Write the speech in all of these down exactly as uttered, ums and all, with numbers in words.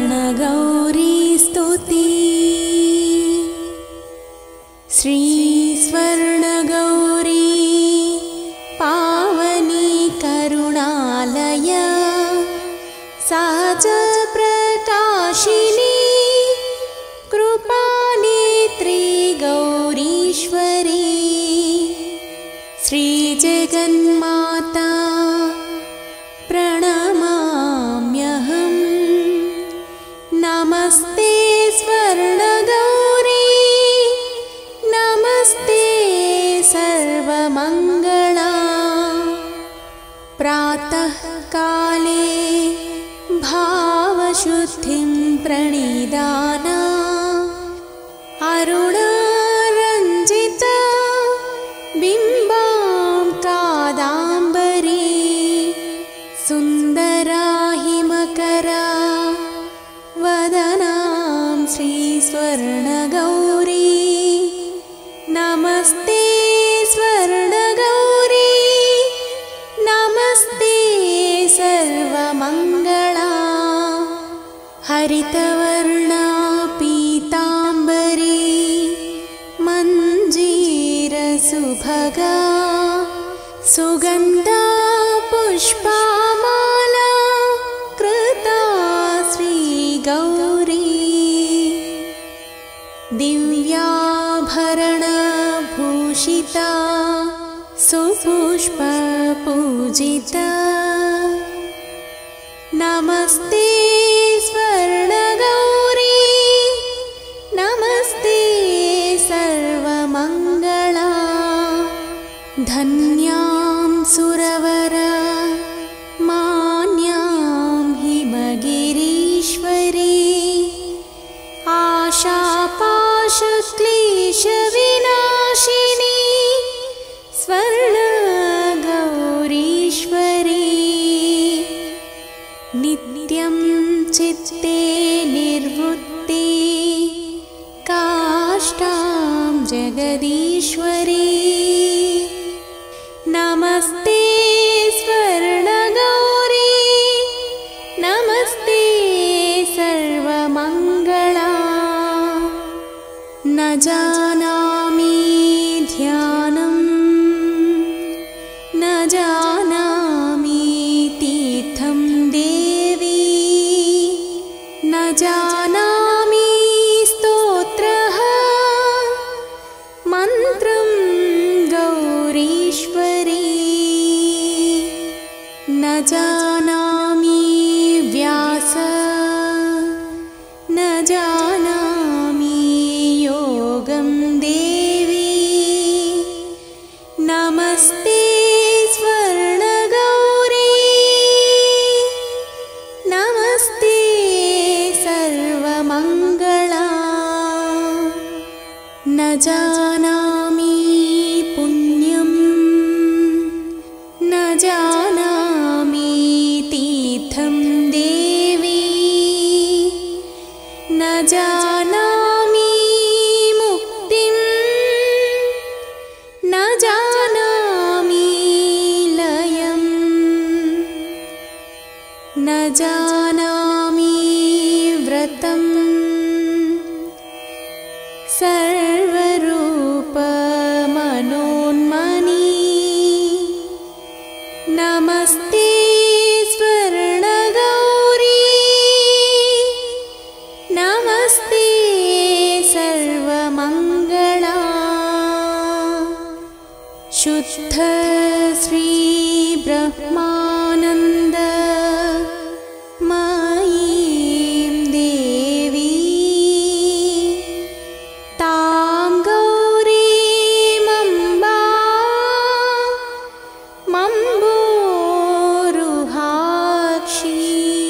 स्वर्णगौरी स्तुति। श्री स्वर्णगौरी पावनी करुणालय सहज प्रकाशिनी कृपानेत्री गौरीश्वरी श्री जगन्माता प्रणमाम्यहम्। नमस्ते स्वर्णगौरी नमस्ते सर्वमङ्गला। प्रातः काले भावशुद्धिं प्रणिधाना अरुणारञ्जिता बिम्बां कादाम्बरी सुन्दरा हिमकरा वदनां श्रीस्वर्णगौरी। नमस्ते स्वर्णगौरी नमस्ते सर्वमङ्गला। हरितवर्णा पीताम्बरी मञ्जीरसुभगा सुगन्धा पुष्पमाला कृता श्रीगौरी। दिव्याभरणभूषिता सुपुष्पपूजिता। नमस्ते स्वर्णगौरी नमस्ते सर्वमङ्गला। धन्यां सुरवर मान्यां हिमगिरीश्वरी आशापाशक्लेशविनाशिनी स्वर्णगौरीश्वरी। नित्यं चित्ते निर्वृत्ते काष्ठां जगदीश्वरी। नमस्ते स्वर्णगौरी नमस्ते सर्वमङ्गला। न जानामि ध्यानं न जानामि तीर्थं देवी न जानामि स्तोत्रः मन्त्रं गौरीश्वरी। न जानामि व्यास न जानामि योगं देवी। नमस्ते स्वर्णगौरी नमस्ते सर्वमङ्गला। न जानामि पुण्यं न जानामि तीर्थं देवी न जानामि मुक्तिं न जानामि लयं न जानामि व्रतं सर्वरूपमनोन्मनी। नमस्ते स्वर्णगौरी नमस्ते सर्वमङ्गला। शुद्ध श्री ब्रह्मानन्द मयीं देवी तां गौरीमम्बा मम्बोरुहाक्षी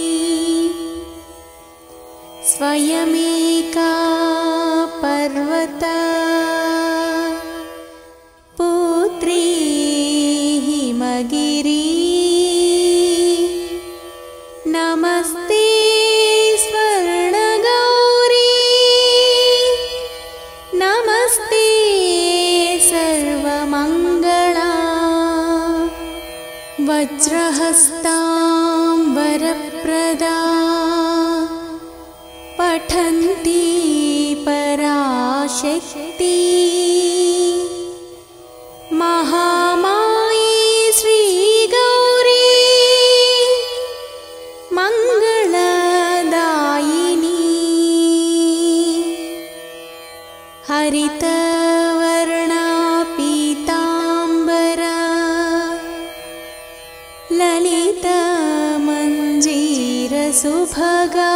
स्वयमेका पर्वता पुत्री हिमगिरी। नमस्ते स्वर्णगौरी नमस्ते सर्वमङ्गला। वज्रहस्तां वरप्रदा पठन्ति पराशक्ति महामाये श्रीगौरी मंगलदायिनी हरितवर्णा पीताम्बरा ललितमञ्जीरसुभगा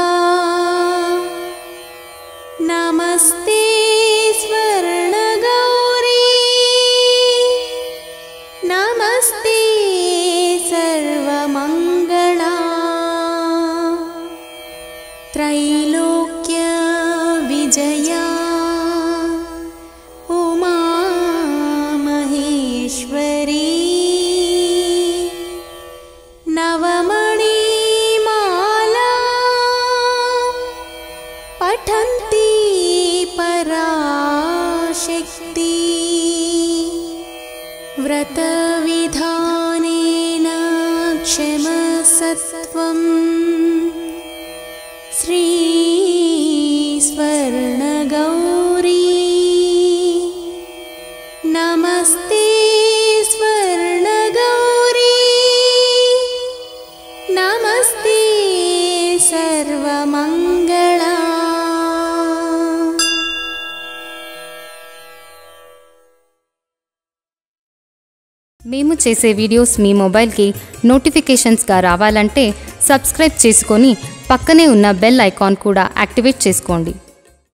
नमस्ते स्वर्णगौरी नमस्ते सर्वमङ्गला त्रैलोक्य विजया उमा महेश्वरी नवमणिमाला पठन्ति पराशक्ति व्रतविधानेन क्षमसत्वं श्री स्वर्णगौरी नमस्ते स्वर्णगौरी नमस्ते सर्वमङ्गला। మేము చేసే వీడియోస్ మీ మొబైల్కి నోటిఫికేషన్స్గా రావాలంటే సబ్స్క్రైబ్ చేసుకొని పక్కనే ఉన్న బెల్ ఐకాన్ కూడా యాక్టివేట్ చేసుకోండి.